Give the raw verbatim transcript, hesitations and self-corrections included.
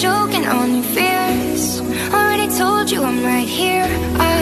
choking on your fears. Already told you I'm right here. I